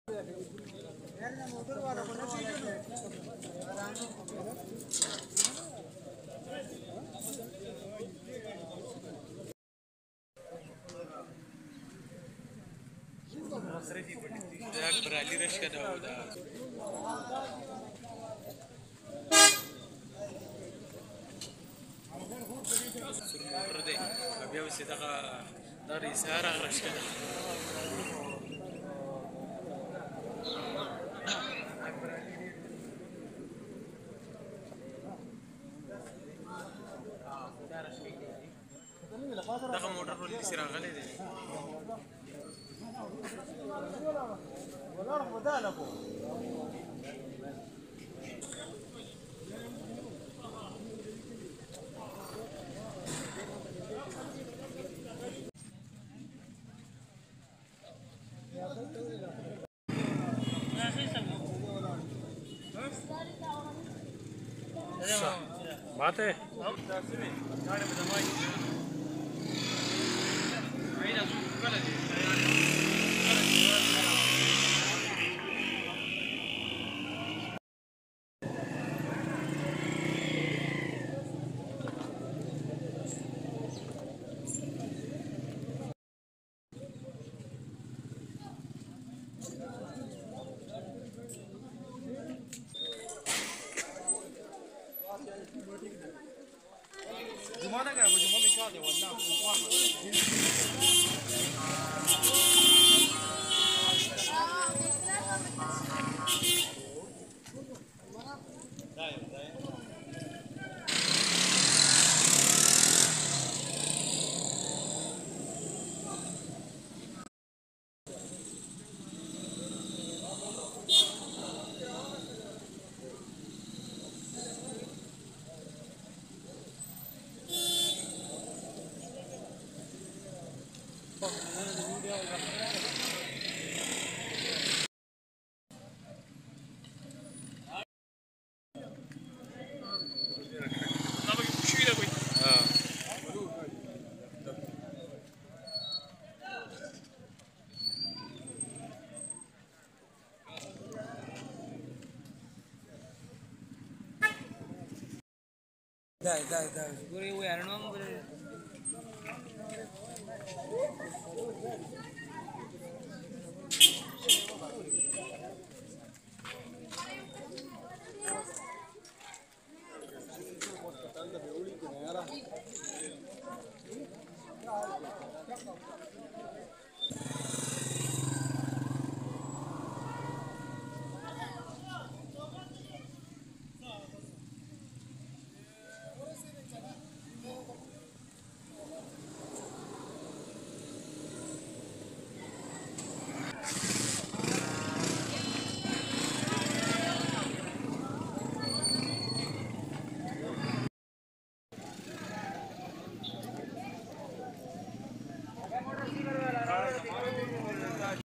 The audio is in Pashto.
برالي رشکه دا و دا سور موټر دی بیا اوس یې دغه دا د اظهار هغه رشکه ده دغه موټر ټول داسې راغلی دی بات ہے جمعہ تک ہے وہ جمعہ میں کیا دے واللہ دا ګورې و یارنو